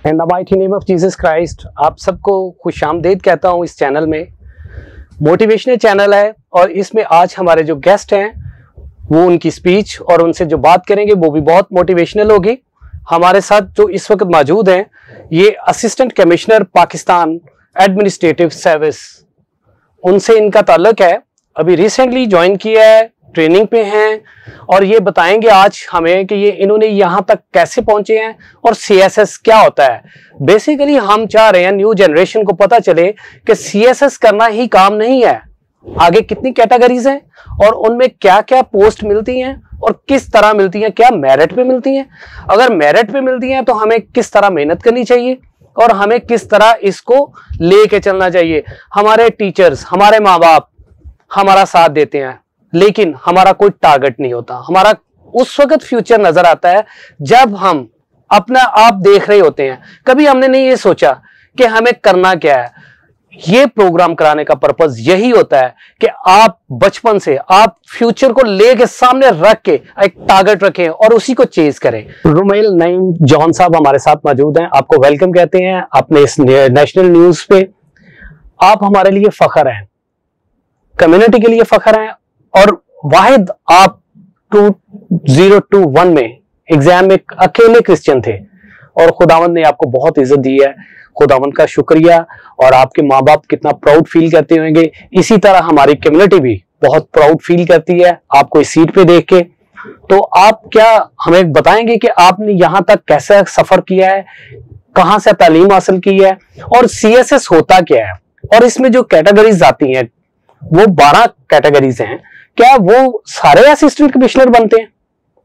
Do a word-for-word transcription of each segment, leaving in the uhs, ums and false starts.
In the mighty name of Jesus Christ आप सबको खुशामदीद कहता हूँ इस चैनल में। मोटिवेशनल चैनल है और इसमें आज हमारे जो गेस्ट हैं वो उनकी स्पीच और उनसे जो बात करेंगे वो भी बहुत मोटिवेशनल होगी। हमारे साथ जो इस वक्त मौजूद हैं ये assistant commissioner Pakistan administrative service, उनसे इनका ताल्लुक है। अभी रिसेंटली ज्वाइन किया है, ट्रेनिंग पे हैं और ये बताएंगे आज हमें कि ये इन्होंने यहाँ तक कैसे पहुंचे हैं और सी एस एस क्या होता है। बेसिकली हम चाह रहे हैं न्यू जनरेशन को पता चले कि सी एस एस करना ही काम नहीं है, आगे कितनी कैटेगरीज हैं और उनमें क्या क्या पोस्ट मिलती हैं और किस तरह मिलती हैं, क्या मेरिट पे मिलती हैं। अगर मेरिट पे मिलती हैं तो हमें किस तरह मेहनत करनी चाहिए और हमें किस तरह इसको लेके चलना चाहिए। हमारे टीचर्स, हमारे माँ बाप हमारा साथ देते हैं लेकिन हमारा कोई टारगेट नहीं होता। हमारा उस वक्त फ्यूचर नजर आता है जब हम अपना आप देख रहे होते हैं। कभी हमने नहीं ये सोचा कि हमें करना क्या है। ये प्रोग्राम कराने का पर्पस यही होता है कि आप बचपन से आप फ्यूचर को लेके सामने रख के एक टारगेट रखें और उसी को चेज करें। रुमैल नईम जॉन साहब हमारे साथ मौजूद हैं, आपको वेलकम कहते हैं अपने इस नेशनल न्यूज पे। आप हमारे लिए फख्र हैं, कम्युनिटी के लिए फख्र हैं और वाहिद आप टू जीरो टू वन में एग्जाम में अकेले क्रिश्चियन थे और खुदावंद ने आपको बहुत इज्जत दी है। खुदावंद का शुक्रिया। और आपके माँ बाप कितना प्राउड फील करते होंगे, इसी तरह हमारी कम्युनिटी भी बहुत प्राउड फील करती है आपको इस सीट पे देख के। तो आप क्या हमें बताएंगे कि आपने यहाँ तक कैसा सफर किया है, कहाँ से तालीम हासिल की है और सी एस एस होता क्या है और इसमें जो कैटेगरीज आती हैं वो बारह कैटेगरीज हैं, क्या वो सारे असिस्टेंट कमिश्नर बनते हैं?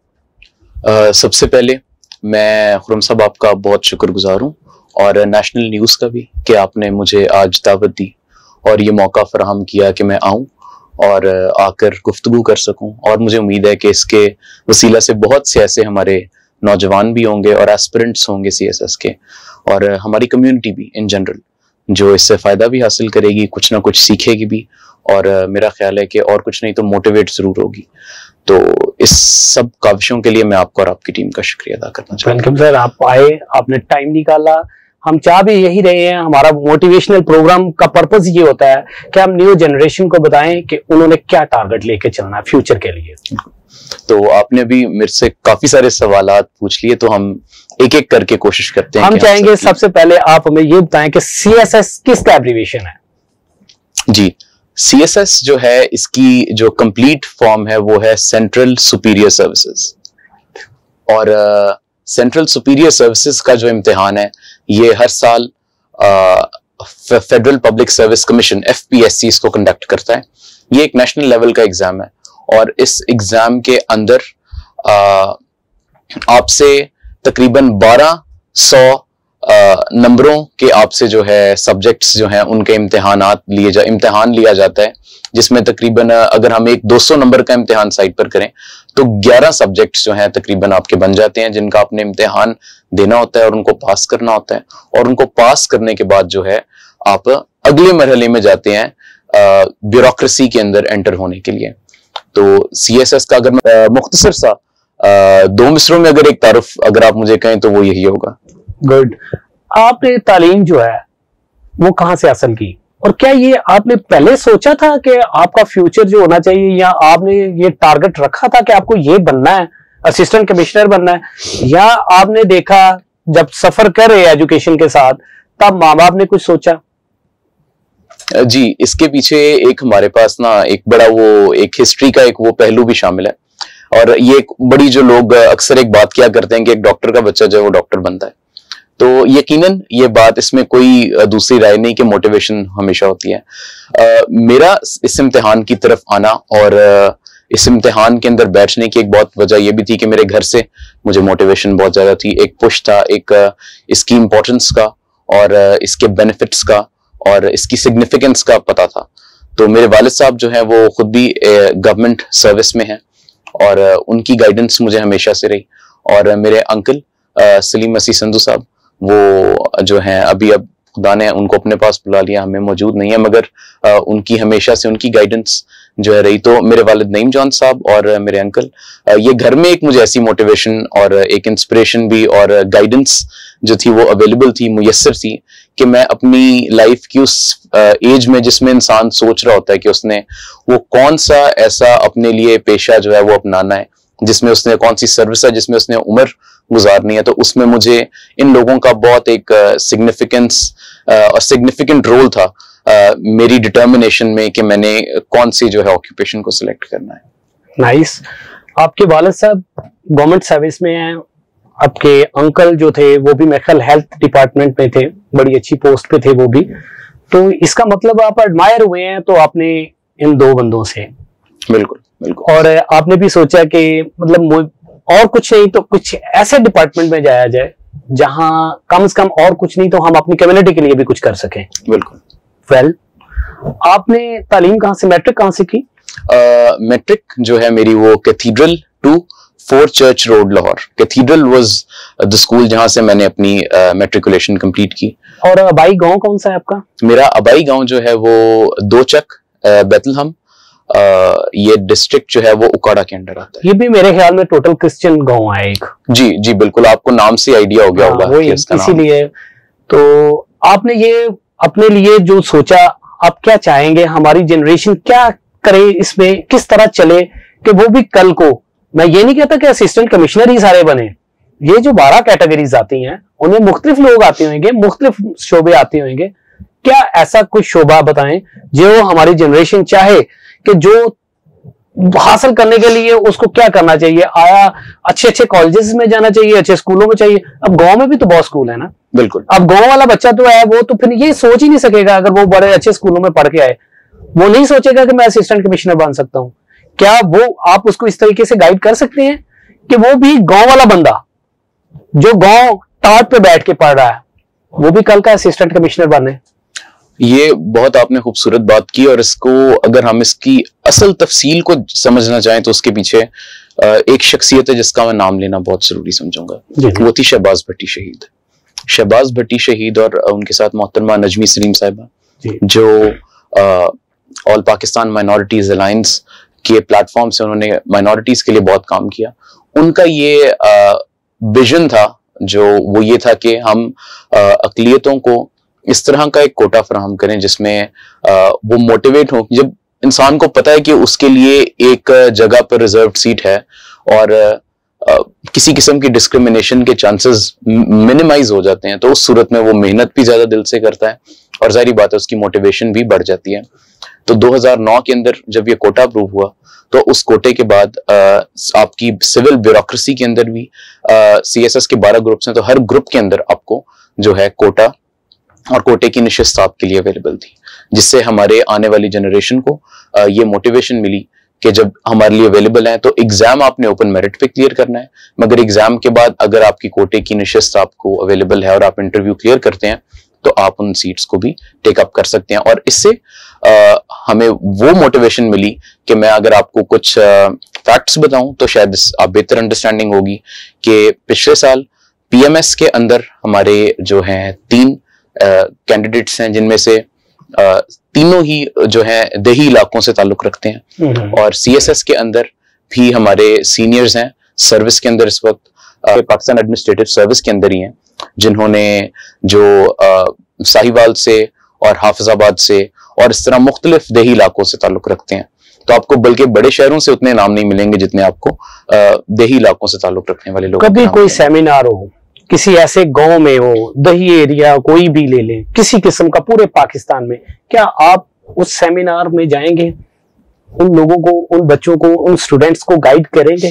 uh, सबसे पहले मैं खुरम साहब आपका बहुत शुक्रगुजार हूँ और नेशनल न्यूज़ का भी कि आपने मुझे आज दावत दी और ये मौका फराहम किया कि मैं आऊँ और आकर गुफ्तगू कर सकूं। और मुझे उम्मीद है कि इसके वसीला से बहुत से ऐसे हमारे नौजवान भी होंगे और एस्पिरेंट्स होंगे सी एस एस के और हमारी कम्युनिटी भी इन जनरल जो इससे फ़ायदा भी हासिल करेगी, कुछ ना कुछ सीखेगी भी और मेरा ख्याल है कि और कुछ नहीं तो मोटिवेट जरूर होगी। तो इस सब काविशों के लिए मैं आपको और आपकी टीम का शुक्रिया अदा करना चाहता हूं। वेलकम सर, आप आए, आपने टाइम निकाला। हम चाह भी यही रहे हैं, हमारा मोटिवेशनल प्रोग्राम का पर्पस ये होता है कि हम न्यू जनरेशन को बताएं कि उन्होंने क्या टारगेट लेके चलना है फ्यूचर के लिए। तो आपने भी मेरे से काफी सारे सवालात पूछ लिए, तो हम एक एक करके कोशिश करते हैं। हम चाहेंगे सबसे पहले आप हमें ये बताएं कि सी एस एस किसका एब्रीविएशन है? जी, सी एस एस जो है इसकी जो कंप्लीट फॉर्म है वो है सेंट्रल सुपीरियर सर्विसेज और सेंट्रल सुपीरियर सर्विसेज का जो इम्तिहान है ये हर साल federal public service commission F P S C इसको कंडक्ट करता है। ये एक नेशनल लेवल का एग्जाम है और इस एग्जाम के अंदर आपसे तकरीबन बारह सौ नंबरों के आपसे जो है सब्जेक्ट्स जो हैं उनके इम्तिहानात लिए जा इम्तिहान लिया जाता है, जिसमें तकरीबन अगर हम एक दो सौ नंबर का इम्तिहान साइड पर करें तो ग्यारह सब्जेक्ट्स जो हैं तकरीबन आपके बन जाते हैं, जिनका आपने इम्तिहान देना होता है और उनको पास करना होता है। और उनको पास करने के बाद जो है आप अगले मरहले में जाते हैं ब्यूरोक्रेसी के अंदर एंटर होने के लिए। तो सी एस एस का अगर मैं मुख्तसर सा आ, दो मिसरों में अगर एक तारुफ अगर आप मुझे कहें तो वो यही होगा। गुड। आपने तालीम जो है वो कहाँ से हासिल की और क्या ये आपने पहले सोचा था कि आपका फ्यूचर जो होना चाहिए या आपने ये टारगेट रखा था कि आपको ये बनना है, असिस्टेंट कमिश्नर बनना है, या आपने देखा जब सफर कर रहे एजुकेशन के साथ तब माँ बाप ने कुछ सोचा? जी, इसके पीछे एक हमारे पास ना एक बड़ा वो एक हिस्ट्री का एक वो पहलू भी शामिल है और ये एक बड़ी जो लोग अक्सर एक बात किया करते हैं कि एक डॉक्टर का बच्चा जो है वो डॉक्टर बनता है। तो यकीनन ये बात, इसमें कोई दूसरी राय नहीं कि मोटिवेशन हमेशा होती है। आ, मेरा इस इम्तिहान की तरफ आना और इस इम्तिहान के अंदर बैठने की एक बहुत वजह यह भी थी कि मेरे घर से मुझे मोटिवेशन बहुत ज्यादा थी, एक पुश था, एक इसकी इम्पोर्टेंस का और इसके बेनिफिट्स का और इसकी सिग्निफिकेंस का पता था। तो मेरे वालिद साहब जो हैं वो खुद भी गवर्नमेंट सर्विस में हैं और उनकी गाइडेंस मुझे हमेशा से रही। और मेरे अंकल सलीम मसीह संधू साहब वो जो हैं अभी अब खुदा ने उनको अपने पास बुला लिया, हमें मौजूद नहीं है, मगर आ, उनकी हमेशा से उनकी गाइडेंस जो है रही। तो मेरे वालिद नईम जान साहब और मेरे अंकल, ये घर में एक मुझे ऐसी मोटिवेशन और एक इंस्पिरेशन भी और गाइडेंस जो थी वो अवेलेबल थी, मुयस्सर थी, कि मैं अपनी लाइफ की उस एज में जिसमें इंसान सोच रहा होता है कि उसने वो कौन सा ऐसा अपने लिए पेशा जो है वो अपनाना है, जिसमें उसने कौन सी सर्विस है जिसमें उसने उम्र गुजारनी है, तो उसमें मुझे इन लोगों का बहुत एक सिग्निफिकेंस और सिग्निफिकेंट रोल था Uh, मेरी डिटर्मिनेशन में कि मैंने कौन सी जो है ऑक्यूपेशन को सिलेक्ट करना है। नाइस। आपके वालिद साहब गवर्नमेंट सर्विस में हैं, आपके अंकल जो थे वो भी मेरे ख्याल हेल्थ डिपार्टमेंट में थे, बड़ी अच्छी पोस्ट पे थे वो भी, तो इसका मतलब आप एडमायर हुए हैं तो आपने इन दो बंदों से। बिल्कुल बिल्कुल। और आपने भी सोचा कि मतलब और कुछ नहीं तो कुछ ऐसे डिपार्टमेंट में जाया जाए जहां कम से कम और कुछ नहीं तो हम अपनी कम्युनिटी के लिए भी कुछ कर सकें। बिल्कुल। वेल well, आपने तालीम कहाँ से, मैट्रिक कहाँ से की? मैट्रिक uh, जो है मेरी वो cathedral two four church road Lahore, cathedral was the school जहां से मैंने अपनी मैट्रिकुलेशन uh, कंप्लीट की। और अबाई गांव कौन सा है आपका? मेरा अबाई गांव जो है वो दो चक uh, बेथलहम, uh, ये डिस्ट्रिक्ट जो है वो उकाड़ा के अंडर आता है। ये भी मेरे ख्याल में टोटल क्रिश्चियन गांव है एक। जी जी बिल्कुल, आपको नाम से आइडिया हो गया होगा कि इसका नाम। इसीलिए तो आपने ये अपने लिए जो सोचा, आप क्या चाहेंगे हमारी जनरेशन क्या करे, इसमें किस तरह चले कि वो भी कल को, मैं ये नहीं कहता कि असिस्टेंट कमिश्नर ही सारे बने, ये जो बारह कैटेगरीज आती हैं उनमें मुख्तलिफ लोग आते होंगे, मुख्तलिफ शोबे आते होंगे, क्या ऐसा कुछ शोबा बताएं जो हमारी जनरेशन चाहे कि जो हासिल करने के लिए उसको क्या करना चाहिए? आया अच्छे अच्छे कॉलेजेस में जाना चाहिए, अच्छे स्कूलों में चाहिए? अब गांव में भी तो बहुत स्कूल है ना। बिल्कुल। अब गांव वाला बच्चा तो है वो तो फिर ये सोच ही नहीं सकेगा, अगर वो बड़े अच्छे स्कूलों में पढ़ के आए वो नहीं सोचेगा कि मैं असिस्टेंट कमिश्नर बन सकता हूं। क्या वो आप उसको इस तरीके से गाइड कर सकते हैं कि वो भी गांव वाला बंदा जो गांव टाट पे बैठ के पढ़ रहा है वो भी कल का असिस्टेंट कमिश्नर बने? ये बहुत आपने खूबसूरत बात की, और इसको अगर हम इसकी असल तफसील को समझना चाहें तो उसके पीछे एक शख्सियत है जिसका मैं नाम लेना बहुत जरूरी समझूंगा, वो थी शहबाज भट्टी शहीद। शहबाज भट्टी शहीद और उनके साथ मोहतरमा नजमी सलीम साहिबा, जो ऑल पाकिस्तान माइनॉरिटीज अलायंस के प्लेटफॉर्म से उन्होंने माइनॉरिटीज के लिए बहुत काम किया। उनका ये विजन था जो वो ये था कि हम अकलियतों को इस तरह का एक कोटा फराहम करें जिसमें आ, वो मोटिवेट हो। जब इंसान को पता है कि उसके लिए एक जगह पर रिजर्व सीट है और आ, किसी किस्म की डिस्क्रिमिनेशन के चांसेस मिनिमाइज हो जाते हैं, तो उस सूरत में वो मेहनत भी ज्यादा दिल से करता है और जाहिर बात है उसकी मोटिवेशन भी बढ़ जाती है। तो दो हज़ार नौ के अंदर जब ये कोटा अप्रूव हुआ तो उस कोटे के बाद आ, आपकी सिविल ब्यूरोक्रेसी के अंदर भी सी एस एस के बारह ग्रुप्स हैं, तो हर ग्रुप के अंदर आपको जो है कोटा और कोटे की निशिस्त आपके लिए अवेलेबल थी, जिससे हमारे आने वाली जनरेशन को आ, ये मोटिवेशन मिली कि जब हमारे लिए अवेलेबल है तो एग्जाम आपने ओपन मेरिट पे क्लियर करना है, मगर एग्जाम के बाद अगर आपकी कोटे की निशिस्त आपको अवेलेबल है और आप इंटरव्यू क्लियर करते हैं तो आप उन सीट्स को भी टेक अप कर सकते हैं। और इससे आ, हमें वो मोटिवेशन मिली कि मैं अगर आपको कुछ फैक्ट्स बताऊं तो शायद आप बेहतर अंडरस्टैंडिंग होगी कि पिछले साल पी एम एस के अंदर हमारे जो हैं तीन कैंडिडेट्स uh, हैं जिनमें से uh, तीनों ही जो हैं देही इलाकों से ताल्लुक रखते हैं, और सी एस एस के अंदर भी हमारे सीनियर्स हैं सर्विस के अंदर इस वक्त uh, पाकिस्तान एडमिनिस्ट्रेटिव सर्विस के अंदर ही हैं, जिन्होंने जो uh, साहिवाल से और हाफिजाबाद से और इस तरह मुख्तलिफ देही इलाकों से ताल्लुक रखते हैं। तो आपको बल्कि बड़े शहरों से उतने नाम नहीं मिलेंगे जितने आपको uh, देही इलाकों से ताल्लुक रखने वाले लोग। कभी कोई सेमिनार हो किसी ऐसे गांव में हो, दही एरिया कोई भी ले लें, किसी किस्म का पूरे पाकिस्तान में, क्या आप उस सेमिनार में जाएंगे, उन लोगों को, उन बच्चों को, उन स्टूडेंट्स को गाइड करेंगे?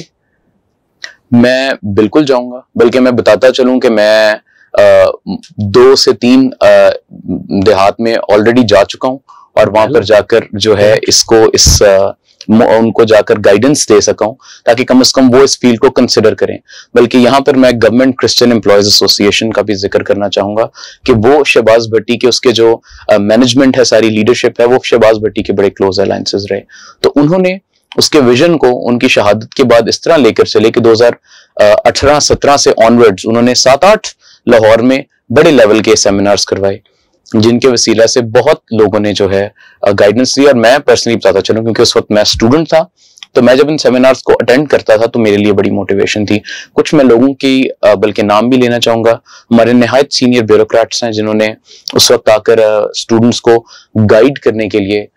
मैं बिल्कुल जाऊंगा, बल्कि मैं बताता चलूं कि मैं आ, दो से तीन देहात में ऑलरेडी जा चुका हूं और वहां पर जाकर जो है इसको इस आ, उनको जाकर गाइडेंस दे सका हूं ताकि कम से कम वो इस फील्ड को कंसिडर करें। बल्कि यहाँ पर मैं गवर्नमेंट क्रिश्चियन एम्प्लॉयज एसोसिएशन का भी जिक्र करना चाहूंगा कि वो शहबाज भट्टी के उसके जो मैनेजमेंट है, सारी लीडरशिप है, वो शहबाज भट्टी के बड़े क्लोज अलायंसेस रहे। तो उन्होंने उसके विजन को उनकी शहादत के बाद इस तरह लेकर चले कि दो हज़ार अठारह सत्रह से ऑनवर्ड्स उन्होंने सात आठ लाहौर में बड़े लेवल के सेमिनार्स करवाए जिनके वसीला से बहुत लोगों ने जो है गाइडेंस दी। और मैं पर्सनली बताता चलूं, क्योंकि उस वक्त मैं स्टूडेंट था, तो मैं जब इन सेमिनार्स को अटेंड करता था तो मेरे लिए बड़ी मोटिवेशन थी। कुछ मैं लोगों की बल्कि नाम भी लेना चाहूंगा। हमारे निहायत सीनियर ब्यूरोक्रेट्स हैं जिन्होंने उस वक्त आकर स्टूडेंट्स को गाइड करने के लिए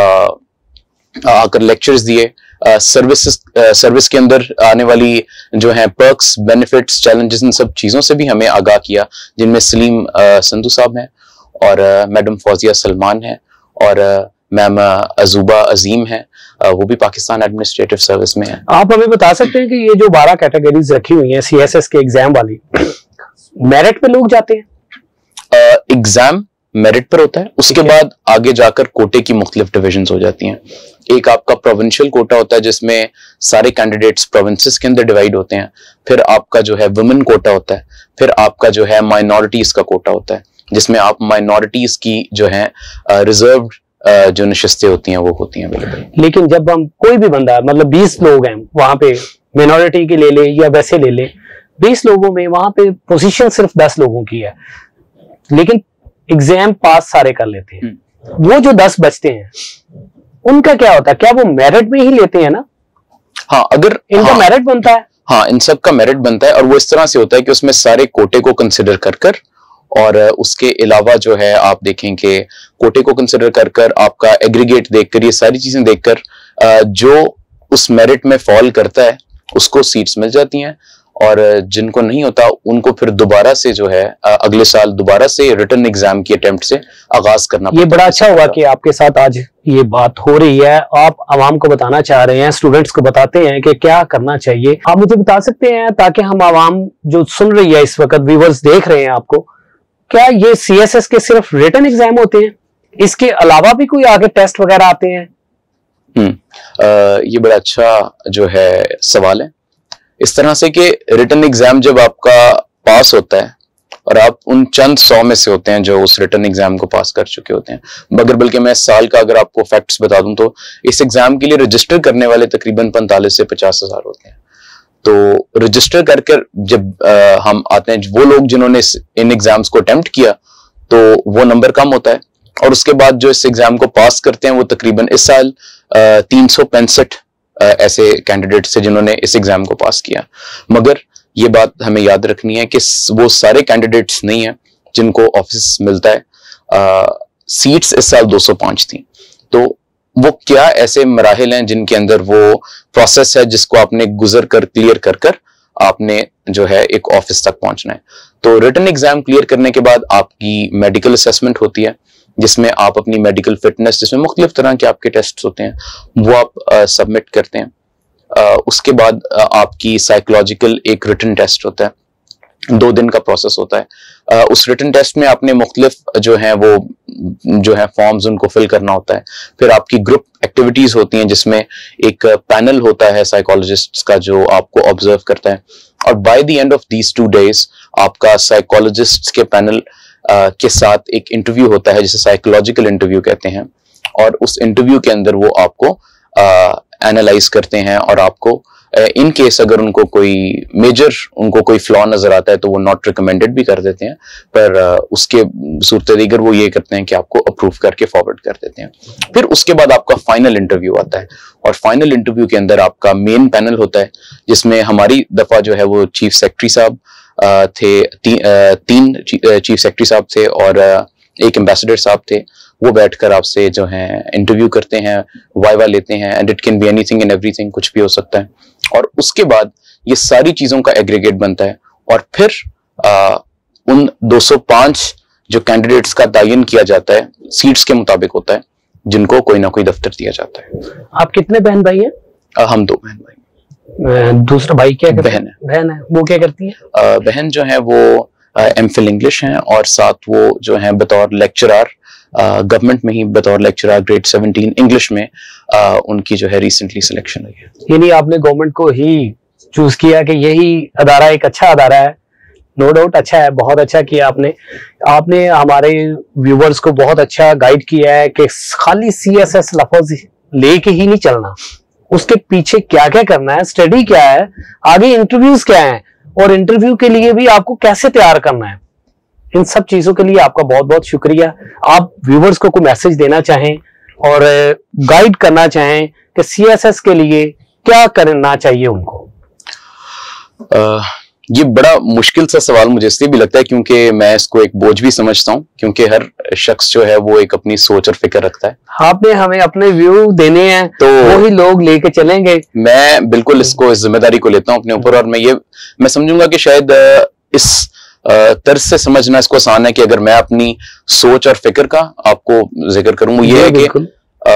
आकर लेक्चर्स दिए। सर्विस सर्विस के अंदर आने वाली जो है पर्क्स, बेनिफिट्स, चैलेंजेस, इन सब चीजों से भी हमें आगाह किया, जिनमें सलीम uh, संधू साहब हैं और uh, मैडम फौजिया सलमान हैं और uh, मैम अजूबा अजीम हैं, uh, वो भी पाकिस्तान एडमिनिस्ट्रेटिव सर्विस में हैं। आप हमें बता सकते हैं कि ये जो बारह कैटेगरीज रखी हुई हैं सीएसएस के एग्जाम वाली, मेरिट पे लोग जाते हैं? एग्जाम uh, मेरिट पर होता है, उसके बाद आगे जाकर कोटे की मुख्तलिफ डिविजन्स हो जाती हैं। एक आपका प्रोविंशियल कोटा होता है जिसमें सारे कैंडिडेट्स प्रोविंसेस के अंदर डिवाइड होते हैं। फिर आपका जो है वुमेन कोटा होता है। फिर आपका जो है माइनॉरिटीज का कोटा होता है, जिसमें आप माइनॉरिटीज की जो है रिजर्व जो नशिस्तें होती हैं वो होती हैं अवेलेबल। लेकिन जब हम कोई भी बंदा, मतलब बीस लोग हैं वहां पे, माइनॉरिटी की ले ले या वैसे ले ले, बीस लोगों में वहां पे पोजीशन सिर्फ दस लोगों की है, लेकिन एग्जाम पास सारे कर लेते हैं। वो जो दस बचते हैं उनका क्या होता है? क्या वो मेरिट में ही लेते हैं ना? हाँ, अगर इनका हाँ, मेरिट बनता है। हाँ, इन सब का मेरिट बनता है और वो इस तरह से होता है कि उसमें सारे कोटे को कंसिडर कर कर और उसके अलावा जो है आप देखें कि कोटे को कंसिडर कर कर, आपका एग्रीगेट देखकर, ये सारी चीजें देखकर जो उस मेरिट में फॉल करता है उसको सीट्स मिल जाती हैं और जिनको नहीं होता उनको फिर दोबारा से जो है अगले साल दोबारा से रिटन एग्जाम की अटेम्प्ट से आगाज करना। ये बड़ा अच्छा हुआ कि आपके साथ आज ये बात हो रही है। आप आवाम को बताना चाह रहे हैं, स्टूडेंट्स को बताते हैं कि क्या करना चाहिए। आप मुझे बता सकते हैं ताकि हम आवाम जो सुन रही है इस वक्त, व्यूअर्स देख रहे हैं आपको, क्या ये सीएसएस के सिर्फ रिटन एग्जाम होते हैं? इसके अलावा भी कोई आगे टेस्ट वगैरह आते हैं? हम्म ये बड़ा अच्छा जो है सवाल है। इस तरह से कि रिटन एग्जाम जब आपका पास होता है और आप उन चंद सौ में से होते हैं जो उस रिटन एग्जाम को पास कर चुके होते हैं, मगर बल्कि मैं साल का अगर आपको फैक्ट्स बता दूं तो इस एग्जाम के लिए रजिस्टर करने वाले तकरीबन पैंतालीस से पचास हजार होते हैं। तो रजिस्टर करके जब आ, हम आते हैं, वो लोग जिन्होंने इन एग्जाम्स को अटेम्प्ट किया तो वो नंबर कम होता है और उसके बाद जो इस एग्जाम को पास करते हैं वो तकरीबन इस साल तीन सौ पैंसठ ऐसे कैंडिडेट से जिन्होंने इस एग्जाम को पास किया। मगर ये बात हमें याद रखनी है कि वो सारे कैंडिडेट्स नहीं है जिनको ऑफिस मिलता है। आ, सीट्स इस साल दो सौ पाँच थी, तो वो क्या ऐसे मराहिल हैं जिनके अंदर वो प्रोसेस है जिसको आपने गुजर कर, क्लियर कर कर आपने जो है एक ऑफिस तक पहुंचना है। तो रिटन एग्जाम क्लियर करने के बाद आपकी मेडिकल असेसमेंट होती है, जिसमें आप अपनी मेडिकल फिटनेस, जिसमें मुख्तलिफ तरह के आपके टेस्ट होते हैं, वो आप सबमिट करते हैं। आ, उसके बाद आ, आपकी साइकोलॉजिकल एक रिटन टेस्ट होता है, दो दिन का प्रोसेस होता है। आ, उस रिटन टेस्ट में आपने मुख्तलिफ जो है वो जो है फॉर्म्स उनको फिल करना होता है। फिर आपकी ग्रुप एक्टिविटीज होती हैं जिसमें एक पैनल होता है साइकोलॉजिस्ट्स का जो आपको ऑब्जर्व करता है और by the end of these two days आपका साइकोलॉजिस्ट्स के पैनल Uh, के साथ एक इंटरव्यू होता है जिसे साइकोलॉजिकल इंटरव्यू कहते हैं और उस इंटरव्यू के अंदर वो आपको एनालाइज uh, करते हैं और आपको इन uh, केस अगर उनको कोई मेजर उनको कोई फ्लॉ नजर आता है तो वो नॉट रिकमेंडेड भी कर देते हैं, पर uh, उसके सूरत दीगर वो ये करते हैं कि आपको अप्रूव करके फॉरवर्ड कर देते हैं। फिर उसके बाद आपका फाइनल इंटरव्यू आता है और फाइनल इंटरव्यू के अंदर आपका मेन पैनल होता है जिसमें हमारी दफा जो है वो चीफ सेक्रेटरी साहब थे, ती, तीन चीफ सेक्रेटरी साहब थे और एक एम्बेसडर साहब थे। वो बैठकर आपसे जो है इंटरव्यू करते हैं, वाइवा लेते हैं, and it can be anything and everything, कुछ भी हो सकता है। और उसके बाद ये सारी चीजों का एग्रीगेट बनता है और फिर आ, उन दो सौ पाँच जो कैंडिडेट्स का तयन किया जाता है सीट्स के मुताबिक होता है, जिनको कोई ना कोई दफ्तर दिया जाता है। आप कितने बहन भाई हैं? आ, हम दो बहन भाई। दूसरा भाई क्या करता है? बहन है। बहन है, वो क्या करती है? आ, बहन जो है वो एम फिल इंग्लिश हैं और साथ वो जो है बतौर लेक्चरर गवर्नमेंट में ही बतौर लेक्चरर ग्रेड सेवनटीन इंग्लिश में आ, उनकी जो है रिसेंटली सिलेक्शन हुई है। यानी आपने गवर्नमेंट को ही चूज किया कि यही अदारा एक अच्छा अदारा है? नो डाउट अच्छा है, बहुत अच्छा किया आपने। आपने हमारे व्यूवर्स को बहुत अच्छा गाइड किया है कि खाली सी एस एस लफ्ज लेके ही नहीं चलना, उसके पीछे क्या क्या करना है, स्टडी क्या है, आगे इंटरव्यूज क्या है और इंटरव्यू के लिए भी आपको कैसे तैयार करना है। इन सब चीजों के लिए आपका बहुत बहुत शुक्रिया। आप व्यूवर्स को कोई मैसेज देना चाहें और गाइड करना चाहें कि सीएसएस के लिए क्या करना चाहिए उनको? आ, ये बड़ा मुश्किल सा सवाल मुझे इसलिए भी लगता है क्योंकि मैं इसको एक बोझ भी समझता हूँ, क्योंकि हर शख्स जो है वो एक अपनी सोच और फिक्र रखता है। आपने हमें अपने व्यू देने हैं तो वही लोग लेके चलेंगे। मैं बिल्कुल इसको इस जिम्मेदारी को लेता हूँ अपने ऊपर, और मैं ये मैं समझूंगा कि शायद इस तर्ज से समझना इसको आसान है कि अगर मैं अपनी सोच और फिक्र का आपको जिक्र करूँ, वो ये है कि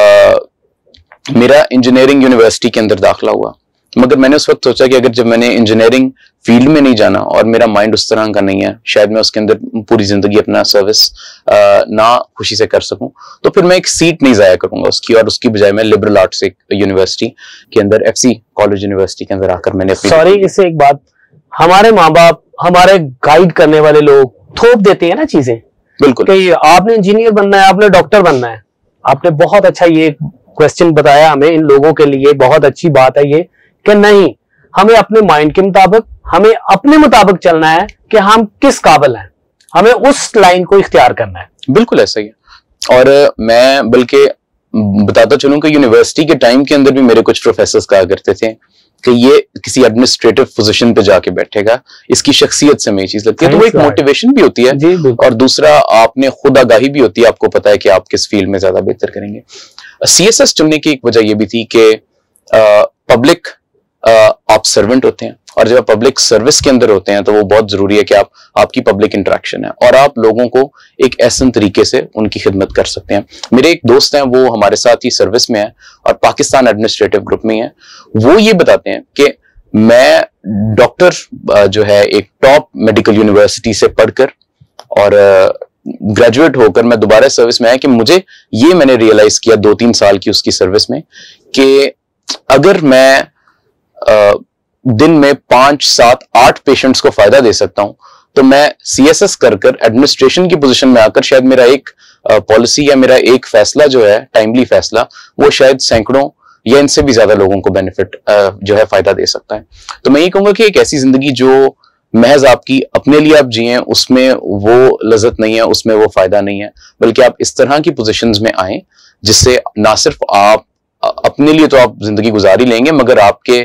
मेरा इंजीनियरिंग यूनिवर्सिटी के अंदर दाखिला हुआ, मगर मैंने उस वक्त सोचा कि अगर जब मैंने इंजीनियरिंग फील्ड में नहीं जाना और मेरा माइंड उस तरह का नहीं है, शायद मैं उसके अंदर पूरी जिंदगी अपना सर्विस ना खुशी से कर सकूं, तो फिर मैं एक सीट नहीं जाया करूंगा उसकी, और उसकी बजाय मैं लिबरल आर्ट्स एक यूनिवर्सिटी के अंदर एफसी कॉलेज यूनिवर्सिटी के अंदर आकर मैंने अपनी सॉरी इससे एक बात, हमारे माँ बाप हमारे गाइड करने वाले लोग थोप देते हैं ना चीजें, बिल्कुल कि आपने इंजीनियर बनना है, आपने डॉक्टर बनना है। आपने बहुत अच्छा ये क्वेश्चन बताया हमें, इन लोगों के लिए बहुत अच्छी बात है ये कि नहीं, हमें अपने माइंड के मुताबिक, हमें अपने मुताबिक चलना है कि हम किस काबिल हैं, हमें उस लाइन को इख्तियार करना है। बिल्कुल ऐसा ही है। और मैं बल्कि बताता चलूं कि यूनिवर्सिटी के टाइम के अंदर भी मेरे कुछ प्रोफेसर्स कहा करते थे कि ये किसी एडमिनिस्ट्रेटिव पोजीशन पे जाके बैठेगा, इसकी शख्सियत से हमें चीज लगती है, तो वो एक मोटिवेशन भी होती है, और दूसरा आपने खुद आगाही भी होती है, आपको पता है कि आप किस फील्ड में ज्यादा बेहतर करेंगे। सीएसएस चुनने की एक वजह यह भी थी कि पब्लिक आप सर्वेंट होते हैं, और जब आप पब्लिक सर्विस के अंदर होते हैं तो वो बहुत जरूरी है कि आप आपकी पब्लिक इंटरेक्शन है और आप लोगों को एक ऐसे तरीके से उनकी खिदमत कर सकते हैं। मेरे एक दोस्त हैं, वो हमारे साथ ही सर्विस में है और पाकिस्तान एडमिनिस्ट्रेटिव ग्रुप में है। वो ये बताते हैं कि मैं डॉक्टर जो है एक टॉप मेडिकल यूनिवर्सिटी से पढ़कर और ग्रेजुएट होकर मैं दोबारा सर्विस में आया कि मुझे ये मैंने रियलाइज किया दो तीन साल की उसकी सर्विस में कि अगर मैं आ, दिन में पांच सात आठ पेशेंट्स को फायदा दे सकता हूं, तो मैं सीएसएस कर कर एडमिनिस्ट्रेशन की पोजीशन में आकर शायद मेरा एक पॉलिसी या मेरा एक फैसला जो है टाइमली फैसला, वो शायद सैकड़ों या इनसे भी ज्यादा लोगों को बेनिफिट जो है फायदा दे सकता है। तो मैं ये कहूंगा कि एक ऐसी जिंदगी जो महज आपकी अपने लिए आप जिए, उसमें वो लज्जत नहीं है, उसमें वो फायदा नहीं है, बल्कि आप इस तरह की पोजीशंस में आए जिससे ना सिर्फ आप अपने लिए तो आप जिंदगी गुजार ही लेंगे, मगर आपके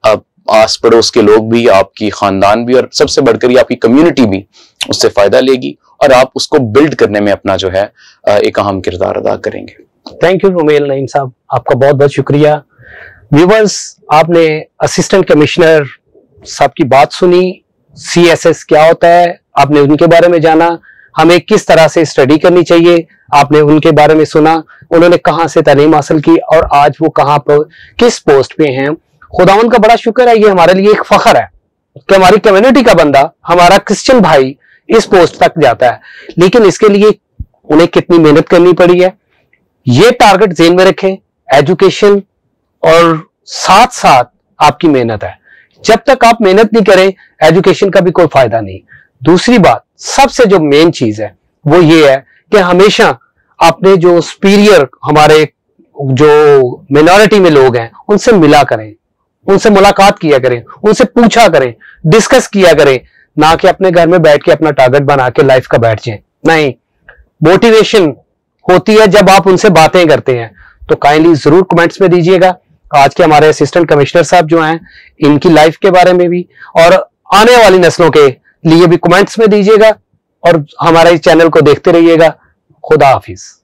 आस पड़ोस के लोग भी, आपकी खानदान भी, और सबसे बढ़कर आपकी कम्युनिटी भी उससे फायदा लेगी, और आप उसको बिल्ड करने में अपना जो है एक अहम किरदार अदा करेंगे। थैंक यू रुमेल नईम साहब, आपका बहुत बहुत शुक्रिया। व्यूवर्स, आपने असिस्टेंट कमिश्नर साहब की बात सुनी, सीएसएस क्या होता है, आपने उनके बारे में जाना, हमें किस तरह से स्टडी करनी चाहिए, आपने उनके बारे में सुना, उन्होंने कहां से तालीम हासिल की और आज वो कहां पर किस पोस्ट पे हैं। खुदावंद का बड़ा शुक्र है, ये हमारे लिए एक फख्र है कि हमारी कम्युनिटी का बंदा, हमारा क्रिश्चियन भाई इस पोस्ट तक जाता है। लेकिन इसके लिए उन्हें कितनी मेहनत करनी पड़ी है, ये टारगेट ज़हन में रखें। एजुकेशन और साथ साथ आपकी मेहनत है। जब तक आप मेहनत नहीं करें, एजुकेशन का भी कोई फायदा नहीं। दूसरी बात, सबसे जो मेन चीज है वो ये है कि हमेशा अपने जो सुपीरियर, हमारे जो मिनॉरिटी में लोग हैं, उनसे मिला करें, उनसे मुलाकात किया करें, उनसे पूछा करें, डिस्कस किया करें, ना कि अपने घर में बैठ के अपना टारगेट बना के लाइफ का बैठ जाए। नहीं, मोटिवेशन होती है जब आप उनसे बातें करते हैं। तो काइंडली जरूर कमेंट्स में दीजिएगा आज के हमारे असिस्टेंट कमिश्नर साहब जो हैं, इनकी लाइफ के बारे में भी और आने वाली नस्लों के लिए भी कमेंट्स में दीजिएगा, और हमारे इस चैनल को देखते रहिएगा। खुदा हाफिज।